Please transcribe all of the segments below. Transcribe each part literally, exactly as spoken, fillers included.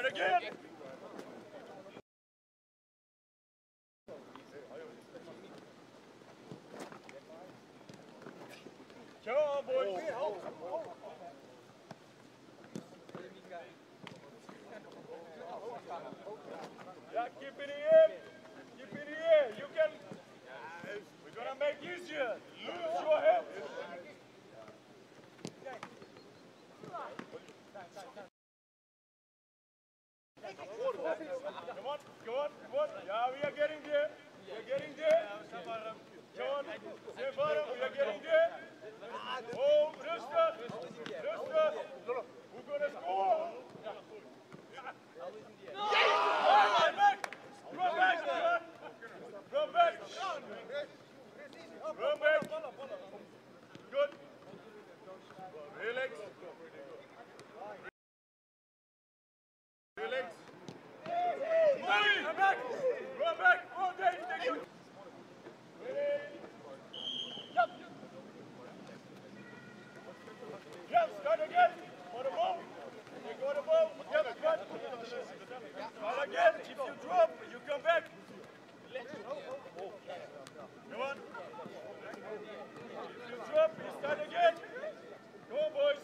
again. Come on, boys. Yeah, keep it in. Keep it in. You can. We're gonna make it easier. Lose your head. Come on, come on, come on. Yeah, we are getting there. We are getting there. Come on, stay bottom. We are getting there. Oh, rustig. Rustig. We're gonna score. Go back. Go back. Go back. Go back. Good. Relax. Relax. Go back. Go back. Oh, there, there you go. Yep. Yep, start again. For the ball. You go the ball. Yep, good. Start again. If you drop, you come back. Come on. If you drop, you start again. Come on, boys.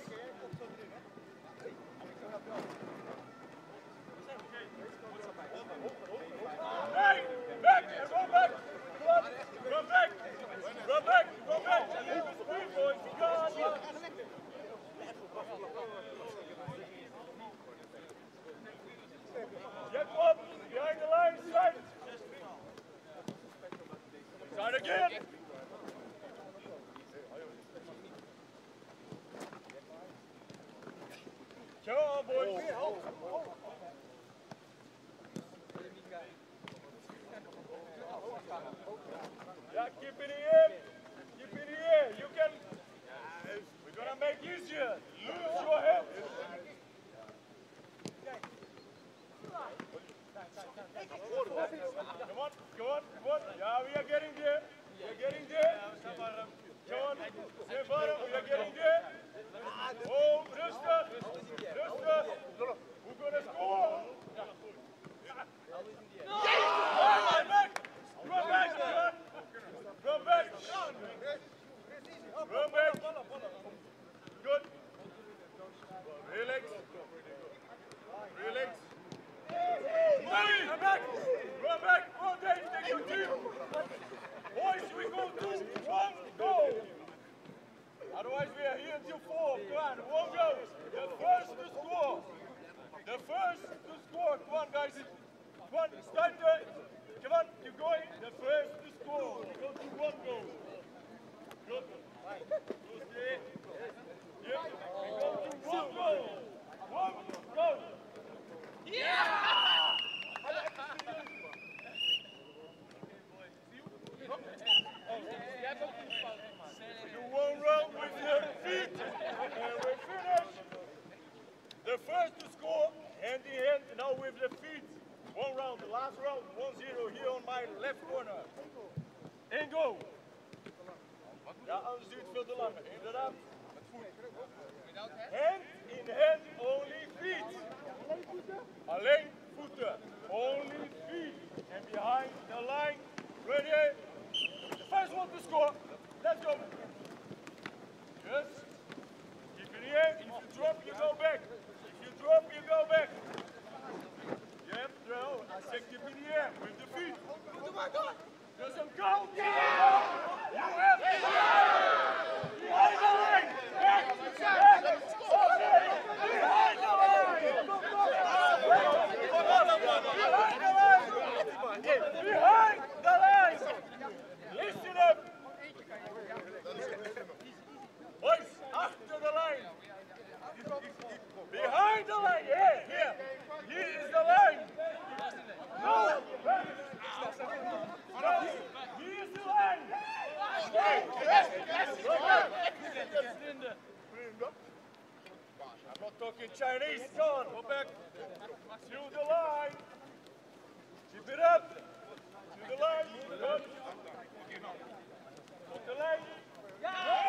Hey, back, go back. Come on. Go back. Go back. Go back. Leave the speed, boys. Go on. Get up. Behind the line. Straight. Start again. Come on, boys. Yeah, keep it in. Keep it in. You can. We're gonna make it easier. Lose your head. Come on, come on, come on. Yeah, we are getting there. We are getting there. Come on, stay bottom. We are getting there. Oh, rustig. Rustig. We're gonna score. Go back. Go back. Go back. Go back. Good. Relax. Relax. Go back. Go back. Oh, there, take your team. Boys, we go two, one, go. Otherwise, we are here until four. Come on, one goes. The first to score. The first to score. Come on, guys. Come on, start there. Come on, keep going. The first to score. We go to one goal. Good. Go stay. Yeah. We go to one goal. One goal. Yeah! You won't run with your feet. And we're finished. The first to score, hand in hand, now with the feet. One round, the last round, one zero here on my left corner. En go. Ja, anders duurt het veel te lang. Inderdaad. Hand in hand, only feet. Alleen voeten. Only feet. And behind the line. Ready? The first one to score. Let's go. Yes. Keep it here. If you drop, you go back. If you drop, you go back. Yep, throw. I said keep it here with the feet. Doesn't count. You have it. Behind the line. Back. Back. Behind the line. Behind the line. Behind the line. Listen up. Boys, after the line. Behind the line. Here, here. Here is the line. No. No. Here is the line. I'm not talking Chinese. Go on. Go back. To the line. Keep it up. To the line. Good. To the line.